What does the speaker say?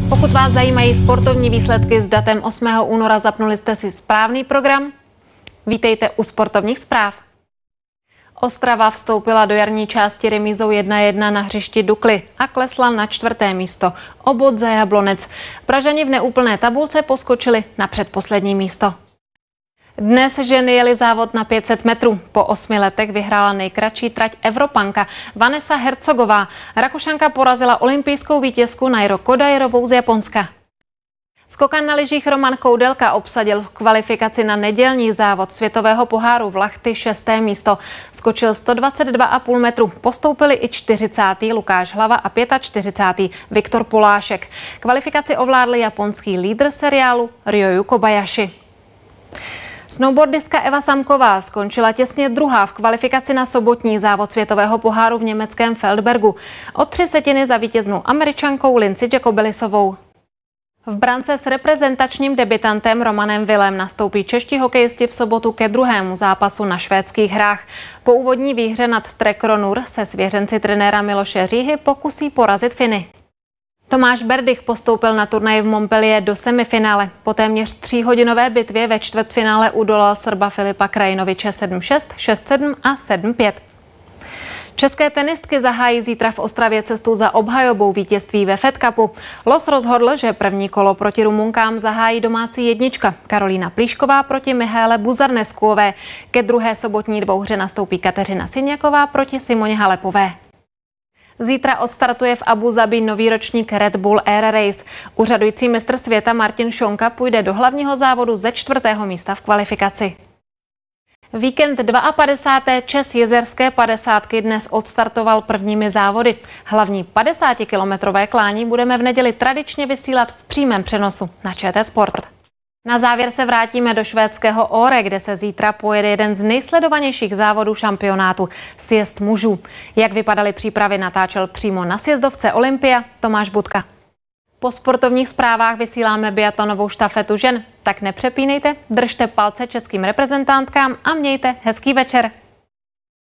Pokud vás zajímají sportovní výsledky s datem 8. února, zapnuli jste si správný program? Vítejte u sportovních zpráv. Ostrava vstoupila do jarní části remízou 1:1 na hřišti Dukly a klesla na 4. místo, o bod za Jablonec. Pražani v neúplné tabulce poskočili na předposlední místo. Dnes ženy jeli závod na 500 metrů. Po 8 letech vyhrála nejkratší trať Evropanka Vanessa Hercogová. Rakušanka porazila olympijskou vítězku Nairo Kodairovou z Japonska. Skokan na lyžích Roman Koudelka obsadil v kvalifikaci na nedělní závod světového poháru v Lahti 6. místo. Skočil 122,5 metru. Postoupili i 40. Lukáš Hlava a 45. Viktor Polášek. Kvalifikaci ovládl japonský lídr seriálu Ryoyu Kobayashi. Snowboardistka Eva Samková skončila těsně druhá v kvalifikaci na sobotní závod světového poháru v německém Feldbergu. O 3 setiny za vítěznou Američankou Lindsey Jacobelisovou. V brance s reprezentačním debutantem Romanem Willem nastoupí čeští hokejisti v sobotu ke druhému zápasu na švédských hrách. Po úvodní výhře nad Trekronur se svěřenci trenéra Miloše Říhy pokusí porazit Finy. Tomáš Berdych postoupil na turnaj v Montpellier do semifinále. Po téměř 3hodinové bitvě ve čtvrtfinále udolal Srba Filipa Krajinoviče 7-6, 6-7 a 7-5. České tenistky zahájí zítra v Ostravě cestu za obhajobou vítězství ve Fed Cupu. Los rozhodl, že první kolo proti Rumunkám zahájí domácí jednička Karolína Plíšková proti Michaele Buzarneskuové. Ke druhé sobotní dvouhře nastoupí Kateřina Syňaková proti Simoně Halepové. Zítra odstartuje v Abu Zabi nový ročník Red Bull Air Race. Úřadující mistr světa Martin Šonka půjde do hlavního závodu ze 4. místa v kvalifikaci. Víkend 52. Čes jezerské 50 dnes odstartoval prvními závody. Hlavní 50-kilometrové klání budeme v neděli tradičně vysílat v přímém přenosu na ČT Sport. Na závěr se vrátíme do švédského Åre, kde se zítra pojede jeden z nejsledovanějších závodů šampionátu – sjezd mužů. Jak vypadaly přípravy, natáčel přímo na sjezdovce Olympia Tomáš Budka. Po sportovních zprávách vysíláme biatlonovou štafetu žen. Tak nepřepínejte, držte palce českým reprezentantkám a mějte hezký večer.